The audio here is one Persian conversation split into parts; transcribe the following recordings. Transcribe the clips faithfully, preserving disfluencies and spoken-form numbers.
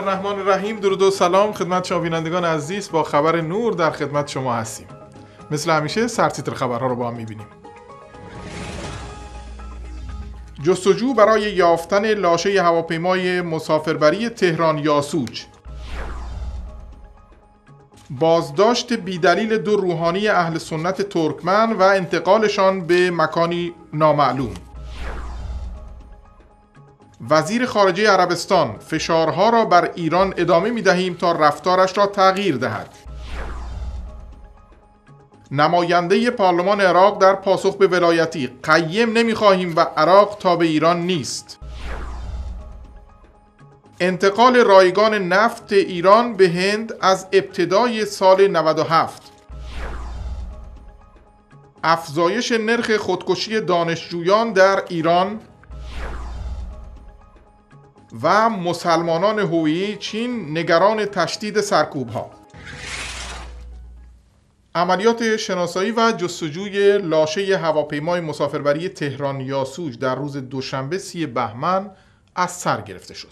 الرحمن الرحیم. درود و سلام خدمت شما بینندگان عزیز. با خبر نور در خدمت شما هستیم. مثل همیشه سرتیتر خبرها رو با هم می‌بینیم. جستجو برای یافتن لاشه هواپیمای مسافربری تهران یاسوج. بازداشت بیدلیل دو روحانی اهل سنت ترکمن و انتقالشان به مکانی نامعلوم. وزیر خارجه عربستان: فشارها را بر ایران ادامه می‌دهیم تا رفتارش را تغییر دهد. نماینده پارلمان عراق در پاسخ به ولایتی: قیم نمی‌خواهیم و عراق تابع ایران نیست. انتقال رایگان نفت ایران به هند از ابتدای سال نود و هفت. افزایش نرخ خودکشی دانشجویان در ایران و مسلمانان هویی چین نگران تشدید سرکوب‌ها. عملیات شناسایی و جستجوی لاشه هواپیمای مسافربری تهران یاسوج در روز دوشنبه سی بهمن از سر گرفته شد.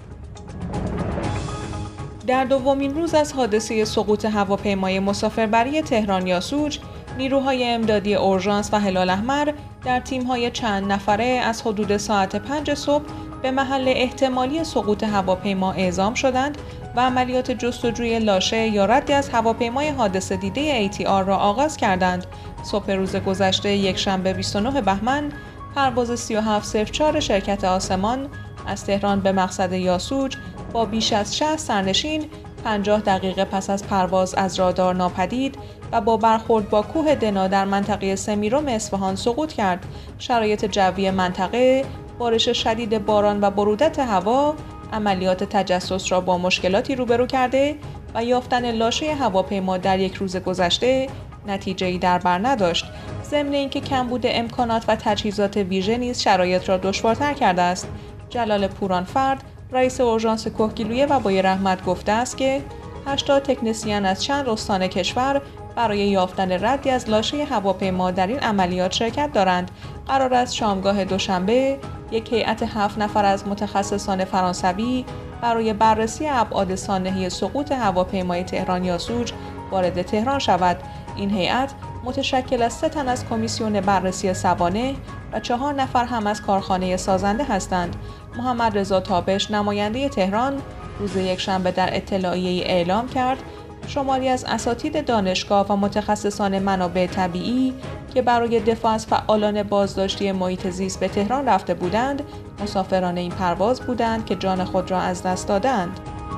در دومین روز از حادثه سقوط هواپیمای مسافربری تهران یاسوج، نیروهای امدادی اورژانس و هلال احمر در تیم‌های چند نفره از حدود ساعت پنج صبح به محل احتمالی سقوط هواپیما اعزام شدند و عملیات جستجوی لاشه یا ردی از هواپیمای حادثه دیده ای تی آر را آغاز کردند. صبح روز گذشته یکشنبه بیست و نه بهمن، پرواز سی و هفت صفر چهار شرکت آسمان از تهران به مقصد یاسوج با بیش از شصت سرنشین پنجاه دقیقه پس از پرواز از رادار ناپدید و با برخورد با کوه دنا در منطقه سمیرم اصفهان سقوط کرد. شرایط جوی منطقه، بارش شدید باران و برودت هوا، عملیات تجسس را با مشکلاتی روبرو کرده و یافتن لاشه هواپیما در یک روز گذشته نتیجه‌ای در بر نداشت. ضمن اینکه کمبود امکانات و تجهیزات ویژه نیز شرایط را دشوارتر کرده است. جلال پورانفرد، رئیس اورژانس کهگیلویه و بای رحمت گفته است که هشتاد تکنسین از چند استان کشور برای یافتن ردی از لاشه هواپیما در این عملیات شرکت دارند. قرار است شامگاه دوشنبه یک هیئت هفت نفر از متخصصان فرانسوی برای بررسی ابعاد سانحه سقوط هواپیمای تهران یاسوج وارد تهران شود. این هیئت متشکل از سه تن از کمیسیون بررسی سوانح و چهار نفر هم از کارخانه سازنده هستند. محمد رضا تابش، نماینده تهران، روز یکشنبه در اطلاعیه‌ای اعلام کرد شماری از اساتید دانشگاه و متخصصان منابع طبیعی که برای دفاع از فعالان بازداشتی محیط زیست به تهران رفته بودند، مسافران این پرواز بودند که جان خود را از دست دادند.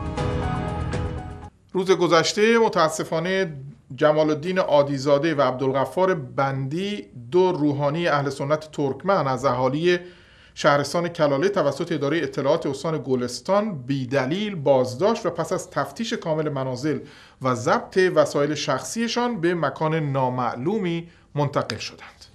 روز گذشته متاسفانه جمال الدین عادیزاده و عبدالغفار بندی، دو روحانی اهل سنت ترکمن از اهالی شهرستان کلاله، توسط اداره اطلاعات استان گلستان بیدلیل بازداشت و پس از تفتیش کامل منازل و ضبط وسایل شخصیشان به مکان نامعلومی منتقل شدند.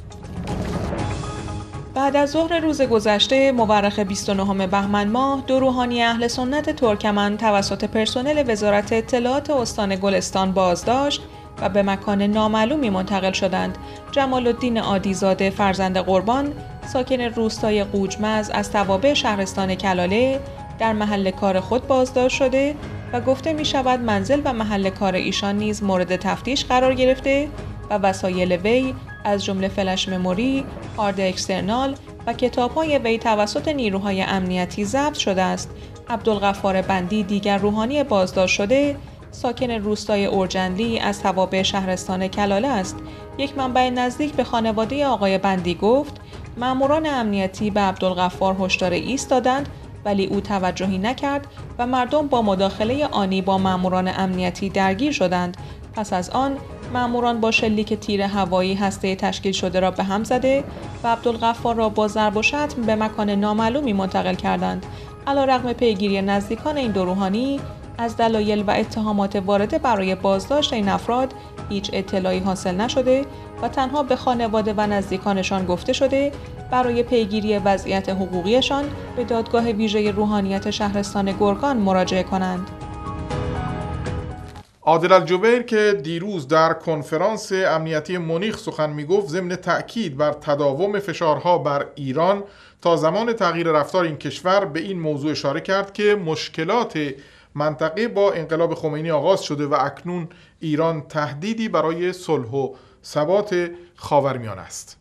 بعد از ظهر روز گذشته مورخ بیست و نه بهمن ماه، دو روحانی اهل سنت ترکمن توسط پرسنل وزارت اطلاعات استان گلستان بازداشت و به مکان نامعلومی منتقل شدند. جمال الدین عادیزاده فرزند قربان، ساکن روستای قوجمز از توابع شهرستان کلاله، در محل کار خود بازداشت شده و گفته می شود منزل و محل کار ایشان نیز مورد تفتیش قرار گرفته و وسایل وی از جمله فلش مموری، هارد اکسترنال و کتاب‌های وی توسط نیروهای امنیتی ضبط شده است. عبدالغفار بندی، دیگر روحانی بازداشت شده، ساکن روستای اورجندی از توابع شهرستان کلاله است. یک منبع نزدیک به خانواده آقای بندی گفت ماموران امنیتی به عبدالغفار هشدار ایستادند ولی او توجهی نکرد و مردم با مداخله آنی با ماموران امنیتی درگیر شدند. پس از آن ماموران با شلیک تیر هوایی هسته تشکیل شده را به هم زده و عبدالغفار را با ضرب و شتم به مکان نامعلومی منتقل کردند. علیرغم پیگیری نزدیکان این دو روحانی از دلایل و اتهامات وارده برای بازداشت این افراد هیچ اطلاعی حاصل نشده و تنها به خانواده و نزدیکانشان گفته شده برای پیگیری وضعیت حقوقیشان به دادگاه ویژه روحانیت شهرستان گرگان مراجعه کنند. عادل الجبیر که دیروز در کنفرانس امنیتی مونیخ سخن میگفت، ضمن تأکید بر تداوم فشارها بر ایران تا زمان تغییر رفتار این کشور، به این موضوع اشاره کرد که مشکلات منطقه با انقلاب خمینی آغاز شده و اکنون ایران تهدیدی برای صلح و ثبات خاورمیانه است.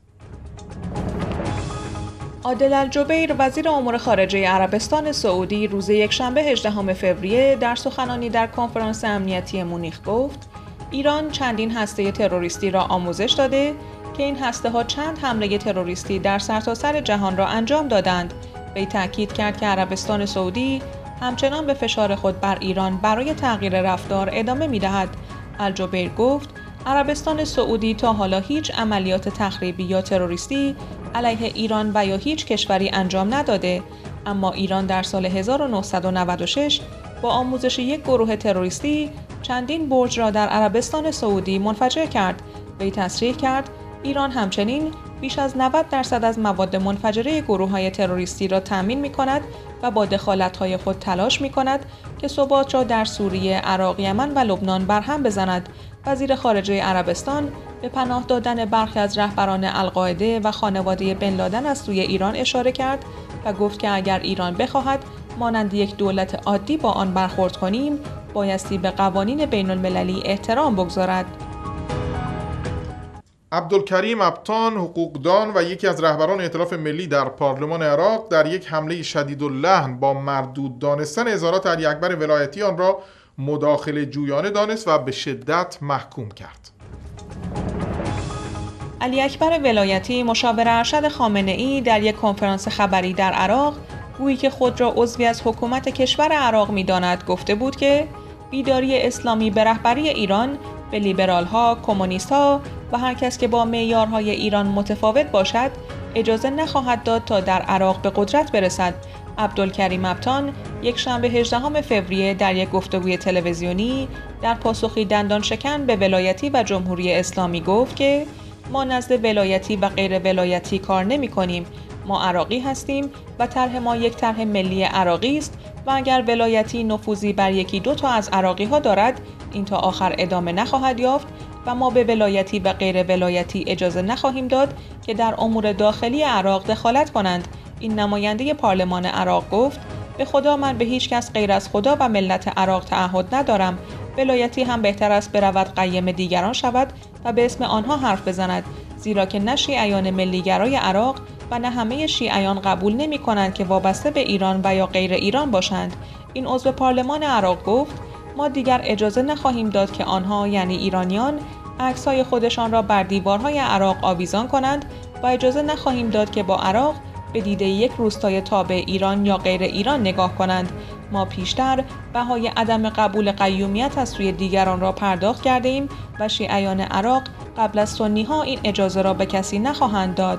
عادل الجبیر وزیر امور خارجه عربستان سعودی روز یکشنبه هجدهم فوریه در سخنانی در کنفرانس امنیتی مونیخ گفت ایران چندین هسته تروریستی را آموزش داده که این هسته‌ها چند حمله تروریستی در سرتاسر جهان را انجام دادند. وی تاکید کرد که عربستان سعودی همچنان به فشار خود بر ایران برای تغییر رفتار ادامه می‌دهد. الجبیر گفت عربستان سعودی تا حالا هیچ عملیات تخریبی یا تروریستی علیه ایران و یا هیچ کشوری انجام نداده، اما ایران در سال هزار و نهصد و نود و شش با آموزش یک گروه تروریستی چندین برج را در عربستان سعودی منفجر کرد. وی تصریح کرد ایران همچنین بیش از نود درصد از مواد منفجره گروه‌های تروریستی را تامین می‌کند و با دخالت‌های خود تلاش می‌کند که ثبات را در سوریه، عراق، یمن و لبنان برهم بزند. وزیر خارجه عربستان به پناه دادن برخی از رهبران القاعده و خانواده بن لادن از سوی ایران اشاره کرد و گفت که اگر ایران بخواهد مانند یک دولت عادی با آن برخورد کنیم، بایستی به قوانین بین المللی احترام بگذارد. عبدالکریم ابتان، حقوقدان و یکی از رهبران ائتلاف ملی در پارلمان عراق، در یک حمله شدیداللحن با مردود دانستن اظهارات علی اکبر ولایتی آن را مداخله جویانه دانست و به شدت محکوم کرد. علی اکبر ولایتی، مشاور ارشد خامنه ای، در یک کنفرانس خبری در عراق، گویی که خود را عضوی از حکومت کشور عراق می‌داند، گفته بود که بیداری اسلامی به رهبری ایران به لیبرال‌ها، کمونیست‌ها و هر کس که با معیارهای ایران متفاوت باشد اجازه نخواهد داد تا در عراق به قدرت برسد. عبدالکریم ابتان یک شنبه هجدهم فوریه در یک گفتگوی تلویزیونی در پاسخی دندان شکن به ولایتی و جمهوری اسلامی گفت که ما نزد ولایتی و غیر ولایتی کار نمی کنیم. ما عراقی هستیم و طرح ما یک طرح ملی عراقی است و اگر ولایتی نفوذی بر یکی دو تا از عراقی ها دارد، این تا آخر ادامه نخواهد یافت و ما به ولایتی و غیر ولایتی اجازه نخواهیم داد که در امور داخلی عراق دخالت کنند. این نماینده پارلمان عراق گفت به خدا من به هیچ کس غیر از خدا و ملت عراق تعهد ندارم. ولایتی هم بهتر است برود قیم دیگران شود و به اسم آنها حرف بزند، زیرا که نه شیعیان ملیگرای عراق و نه همه شیعیان قبول نمی کنند که وابسته به ایران و یا غیر ایران باشند. این عضو پارلمان عراق گفت ما دیگر اجازه نخواهیم داد که آنها یعنی ایرانیان عکس‌های خودشان را بر دیوارهای عراق آویزان کنند و اجازه نخواهیم داد که با عراق به دیده یک روستای تابع ایران یا غیر ایران نگاه کنند. ما پیشتر بهای عدم قبول قیومیت از سوی دیگران را پرداخت کرده ایم و شیعیان عراق قبل از سنی ها این اجازه را به کسی نخواهند داد.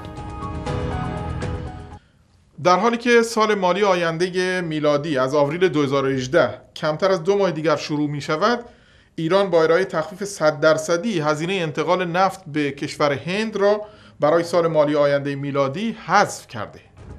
در حالی که سال مالی آینده میلادی از آوریل دو هزار و هجده کمتر از دو ماه دیگر شروع می شود، ایران با ارائه تخفیف صد درصدی هزینه انتقال نفت به کشور هند را برای سال مالی آینده میلادی حذف کرده.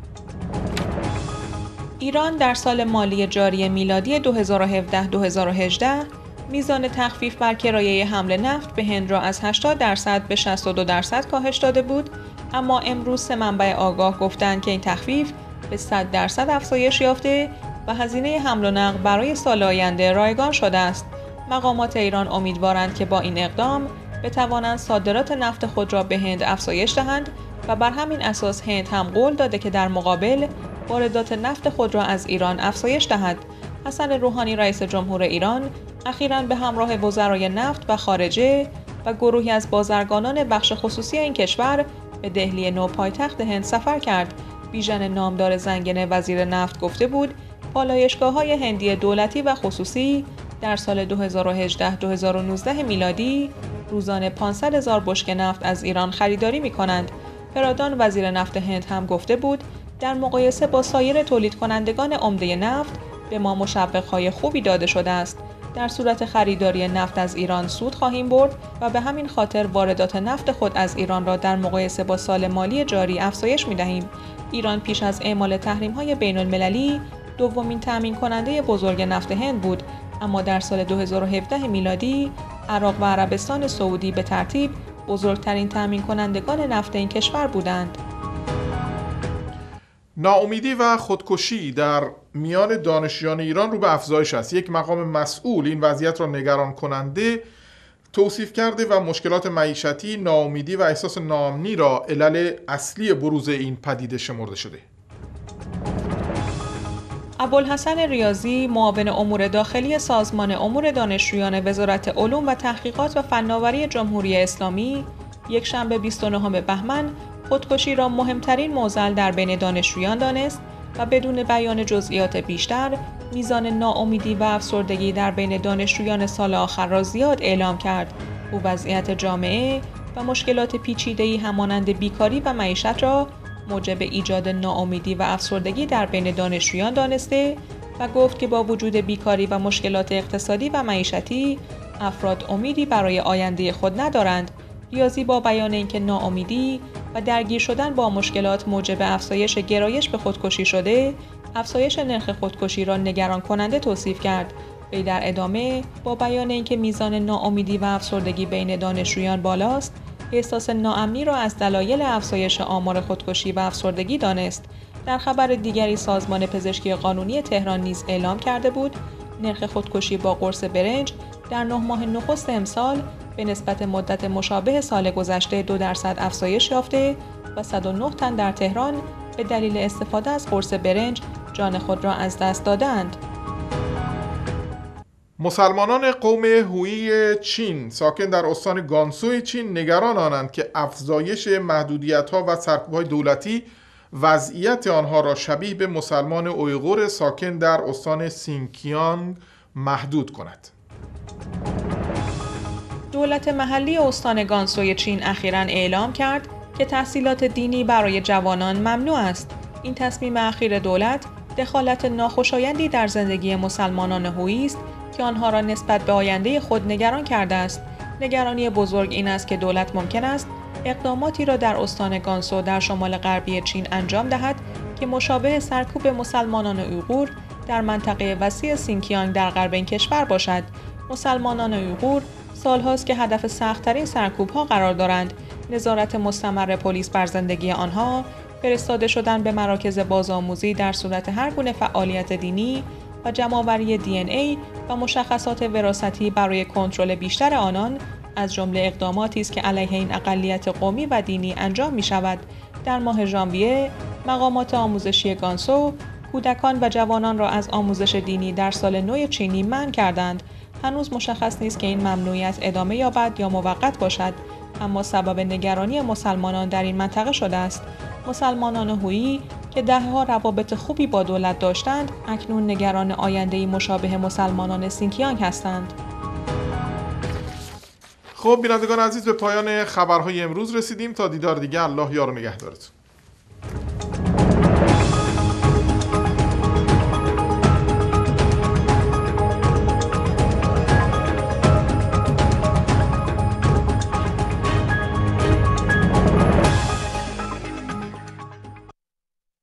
ایران در سال مالی جاری میلادی دو هزار و هفده دو هزار و هجده میزان تخفیف بر کرایه حمل نفت به هند را از هشتاد درصد به شصت و دو درصد کاهش داده بود، اما امروز سه منبع آگاه گفتند که این تخفیف به صد درصد افزایش یافته و هزینه حمل و نقل برای سال آینده رایگان شده است. مقامات ایران امیدوارند که با این اقدام بتوانند صادرات نفت خود را به هند افزایش دهند و بر همین اساس هند هم قول داده که در مقابل واردات نفت خود را از ایران افزایش دهد. حسن روحانی رئیس جمهور ایران اخیراً به همراه وزرای نفت و خارجه و گروهی از بازرگانان بخش خصوصی این کشور به دهلی نو پایتخت هند سفر کرد. بیژن نامدار زنگنه وزیر نفت گفته بود پالایشگاه‌های هندی دولتی و خصوصی در سال دو هزار و هجده دو هزار و نوزده میلادی روزانه پانصد هزار بشکه نفت از ایران خریداری می‌کنند. پرادان وزیر نفت هند هم گفته بود در مقایسه با سایر تولید کنندگان عمده نفت به ما مشوق‌های خوبی داده شده است. در صورت خریداری نفت از ایران سود خواهیم برد و به همین خاطر واردات نفت خود از ایران را در مقایسه با سال مالی جاری افزایش می‌دهیم. ایران پیش از اعمال تحریم‌های بین‌المللی دومین تامین کننده بزرگ نفت هند بود اما در سال دو هزار و هفده میلادی عراق و عربستان سعودی به ترتیب بزرگترین تامین کنندگان نفت این کشور بودند. ناامیدی و خودکشی در میان دانشجویان ایران رو به افزایش است. یک مقام مسئول این وضعیت را نگران کننده توصیف کرده و مشکلات معیشتی، ناامیدی و احساس ناامنی را علل اصلی بروز این پدیده شمرده شده. ابوالحسن ریاضی، معاون امور داخلی سازمان امور دانشجویان وزارت علوم و تحقیقات و فناوری جمهوری اسلامی، یک شنبه بیست و نهم بهمن خودکشی را مهمترین معضل در بین دانشجویان دانست و بدون بیان جزئیات بیشتر، میزان ناامیدی و افسردگی در بین دانشجویان سال آخر را زیاد اعلام کرد. او وضعیت جامعه و مشکلات پیچیده‌ای همانند بیکاری و معیشت را موجب ایجاد ناامیدی و افسردگی در بین دانشجویان دانسته و گفت که با وجود بیکاری و مشکلات اقتصادی و معیشتی، افراد امیدی برای آینده خود ندارند. ریاضی با بیان اینکه ناامیدی و درگیر شدن با مشکلات موجب افزایش گرایش به خودکشی شده، افزایش نرخ خودکشی را نگران کننده توصیف کرد. وی در ادامه با بیان اینکه میزان ناامیدی و افسردگی بین دانشجویان بالاست، احساس ناامنی را از دلایل افزایش آمار خودکشی و افسردگی دانست. در خبر دیگری سازمان پزشکی قانونی تهران نیز اعلام کرده بود نرخ خودکشی با قرص برنج در نه ماه نخست امسال به نسبت مدت مشابه سال گذشته دو درصد افزایش یافته و صد و نه تن در تهران به دلیل استفاده از قرص برنج جان خود را از دست دادند. مسلمانان قوم هویی چین ساکن در استان گانسوی چین نگران آنند که افزایش محدودیت‌ها و سرکوب‌های دولتی وضعیت آنها را شبیه به مسلمان اویغور ساکن در استان سینکیانگ محدود کند. دولت محلی استان گانسوی چین اخیراً اعلام کرد که تحصیلات دینی برای جوانان ممنوع است. این تصمیم اخیر دولت دخالت ناخوشایندی در زندگی مسلمانان هویی است که آنها را نسبت به آینده خود نگران کرده است. نگرانی بزرگ این است که دولت ممکن است اقداماتی را در استان گانسو در شمال غربی چین انجام دهد که مشابه سرکوب مسلمانان اویغور در منطقه وسیع سینکیانگ در غرب این کشور باشد. مسلمانان اویغور سالهاست که هدف سخت‌ترین سرکوب‌ها قرار دارند. نظارت مستمر پلیس بر زندگی آنها، فرستاده شدن به مراکز بازآموزی در صورت هر گونه فعالیت دینی و جمع‌آوری دی ان ای و مشخصات وراثتی برای کنترل بیشتر آنان از جمله اقداماتی است که علیه این اقلیت قومی و دینی انجام می‌شود. در ماه ژانویه مقامات آموزشی گانسو کودکان و جوانان را از آموزش دینی در سال نو چینی منع کردند. هنوز مشخص نیست که این ممنوعیت ادامه یابد یا موقت باشد، اما سبب نگرانی مسلمانان در این منطقه شده است. مسلمانان هویی که دهه‌ها روابط خوبی با دولت داشتند، اکنون نگران آینده‌ای مشابه مسلمانان سینکیانگ هستند. خب بینندگان عزیز، به پایان خبرهای امروز رسیدیم. تا دیدار دیگه، الله یار و نگهدارتون.